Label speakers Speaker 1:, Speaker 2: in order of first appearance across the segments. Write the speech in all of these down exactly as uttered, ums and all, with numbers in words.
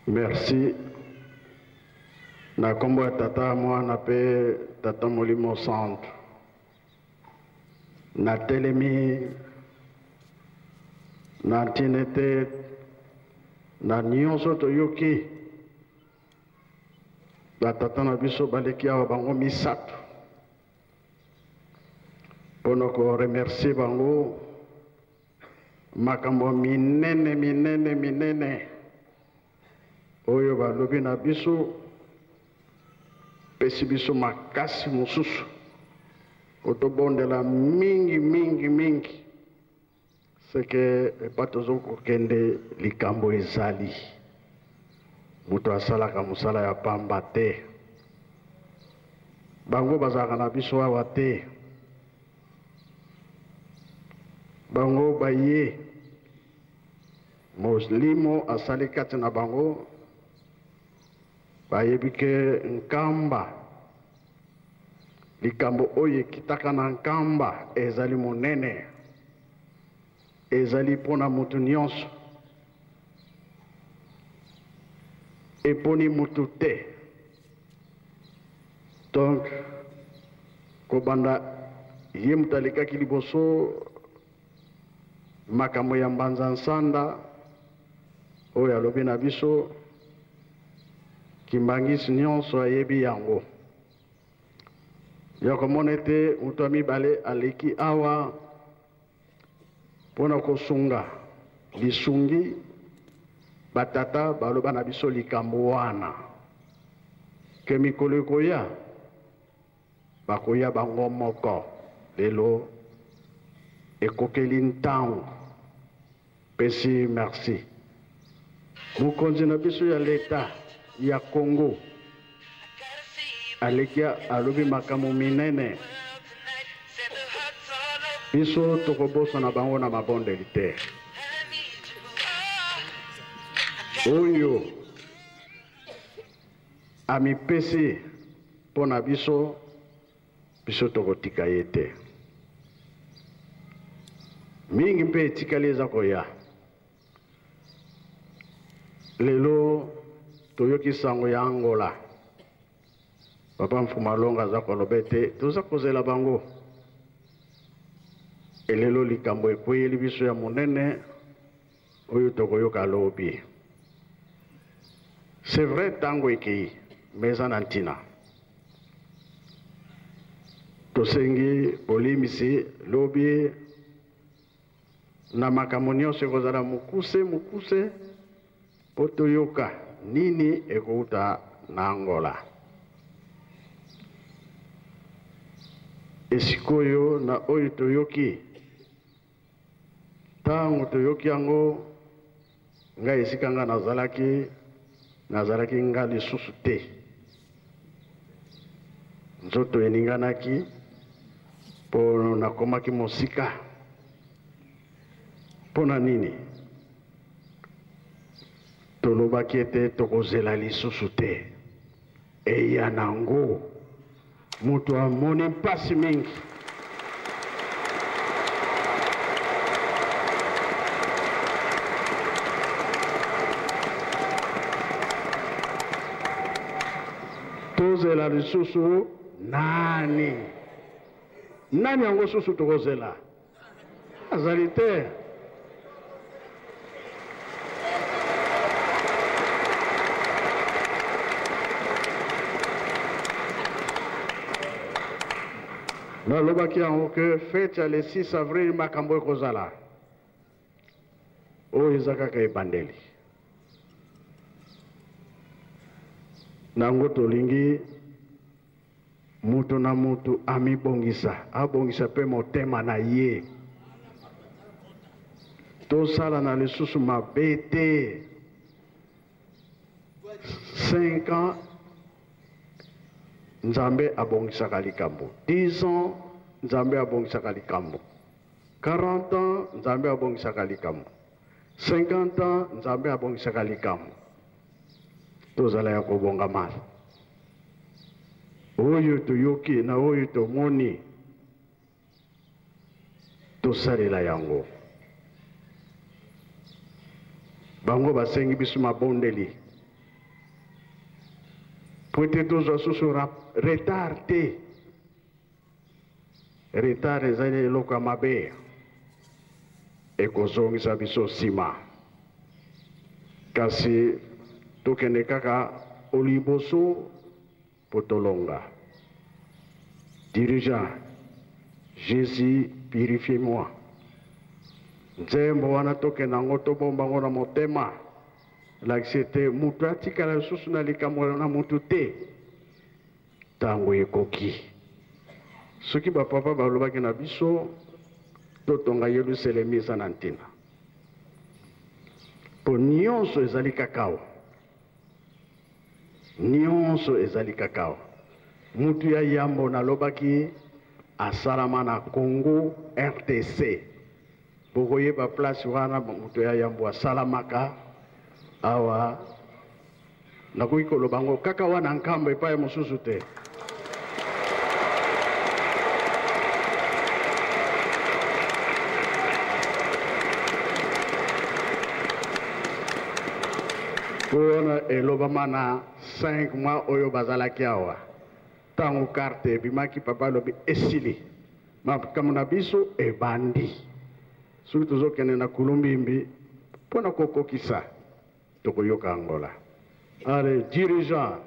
Speaker 1: Merci. Na kombo ya tata mwana pe tata molimo centre. Na telemi na tinete na nyonso toyoki na tata na biso baleki awa bango misato pono ko remercier bango makambo minene minene minene oyo balobi na biso pesi biso makasi mosusu kotobondela mingi mingi mingi seke epa tozokokende likambo ezali moto asalaka mosala ya pamba te bango bazalaka na biso awa te bango baye molimo asali kati na bango bayebi ke nkamba likambo oyo ekitaka na nkamba ezali monene ezali mpona mutu nyonso eponi mutu te donc kobanda ye mutu alekaki liboso makambo ya mbanza nsanda oyo alobi na biso kimbangisi nyonso ayebi yango ya komona ete mutu ya mibale aleki awa mpona kosunga lisungi batata baloba na biso likambo wana ke mikolo ekoya bakoya bango moko lelo ekokeli ntango pesi merci mokonzi na biso ya leta ya Congo aleki alobi makambo minene biso tokobosana bango na mabondeli te oyo amipesi mpo na biso biso tokotika ye te mingi mpe etikali eza koya lelo toyoki sango ya Angola papa Mfumalonga aza koloba ete toza kozela bango elelo likambo ekweyeli biso ya monene oyo tokoyoka lobi c'est vrai ntango ekei mais eza na ntina tosengi bolimisi lobi na makambo nyonso ekozala mokuse mokuse mpo toyoka nini ekouta na Angola esikoyo na oyo toyoki ntango toyoki yango ngai esika nga nazalaki nazalaki nga lisusu te nzoto eninganaki mpo nakomaki mosika mpo na nini tolobaki ete tokozela lisusu te eya nango mutu amoni mpasi mingi tozela lisusu nani nani yango susu tokozela azali te nalobaki yango ke fete ya le six avril makambo ekozala oyo eza kaka ebandeli nango tolingi mutu na mutu amibongisa abongisa mpe motema na ye tosala na lisusu mabe te cinq ans nzambe abongisaka likambo dix ans nzambe abongisaka likambo quarante ans nzambe abongisaka likambo cinquante ans nzambe abongisaka likambo tozala ya kobongama oyo toyoki na oyo tomoni tosalela yango bango basengi biso mabondeli Poete tozwa susu retard te. Retard ezali eloko ya mabe ekozongisa biso nsima. Kasi tokende kaka oliboso po tolonga. Dirigeant, Jésus, purifie-moi. Nzembo wana tokenda ngo tobomba ngo na motema. Lakisi te mutu atikala lisusu na likambo na mutu te. Tango ekoki. Soki bapapa balobaki na biso totonga Yerusalemi eza na ntina. Po nyonso ezali kakao. Nyonso ezali kakao. Mutu ya yambo nalobaki asalama na Congo R D C. Bokoyeba place wana mutu ya yambo asalamaka awa nakoki koloba ngo kaka wana nkambo epai mosusu te. Wana elobama na cinq mois oyo bazalaki awa. Tango karte bimaki papa lobi esili. Makambo na biso ebandi. Soki tozokende na Kulumbimbi mpona kokokisa tokoyoka Angola. Allez, dirigeant.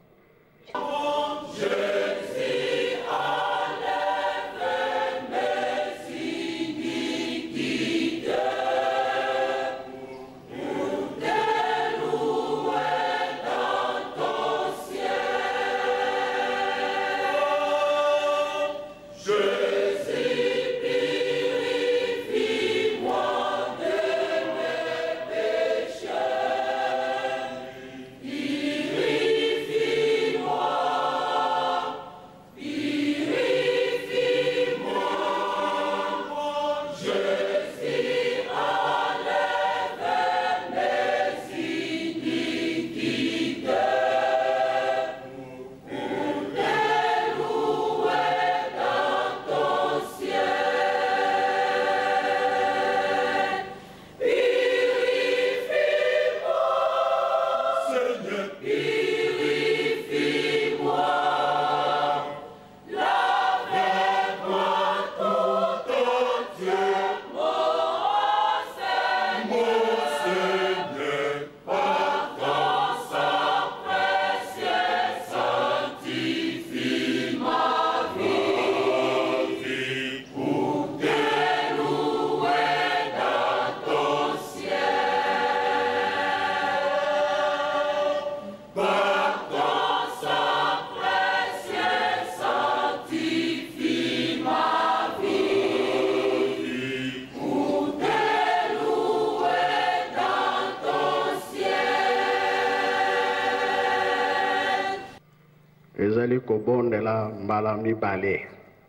Speaker 1: ezali kobondela mbala mibale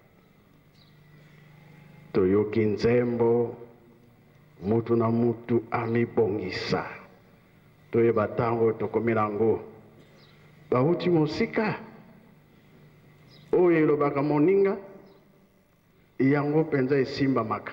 Speaker 1: toyoki nzembo mutu na mutu amibongisa toyeba tango tokomi nango bauti mosika oyo elobaka moninga yango mpenza esimbamaka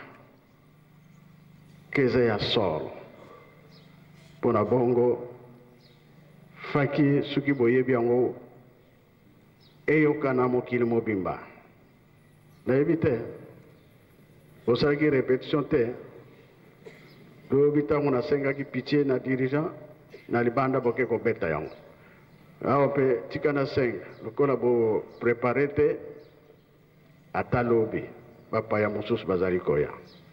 Speaker 1: keza ya solo mpona bongo faki soki boyebi yango eyokana mokili mobimba nayebi te osalaki répétition te lobi ntango nasengaki pitié na dirigeant na libanda boke kobeta yango awa mpe tika na senga lokola boprépare te ata lobi bapaya mosusu bazali koya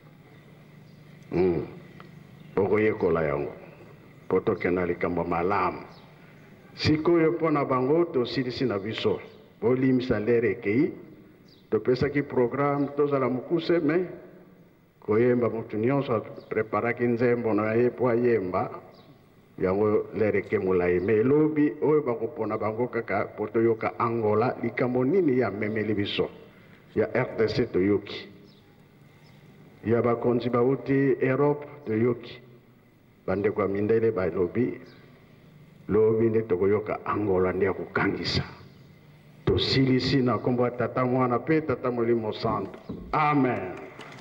Speaker 1: mm. bokoyekola yango mpo tokenda likambo malamu sikoyo mpona bango tosilisi na biso bolimisa lere ekei topesaki programme tozala mokuse me koyemba motu nyonso apreparaki nzembo na ye po ayemba yango lere eke molai me elobi oyo bakopona bango kaka po toyoka Angola likambo nini ya memeli biso ya R D C toyoki ya bakonzi bauti Europe toyoki bandeko ya mindele balobi lobi nde tokoyoka Angola nde ya kokangisa tosilisi na kombo ya tata mwana pe tata molimo santo amen.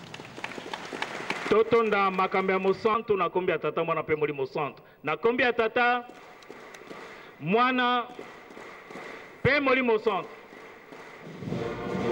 Speaker 2: Totonda makambo ya mosantu na kombi ya tata mwana pe molimo santo na kombi ya tata mwana mpe molimo santo.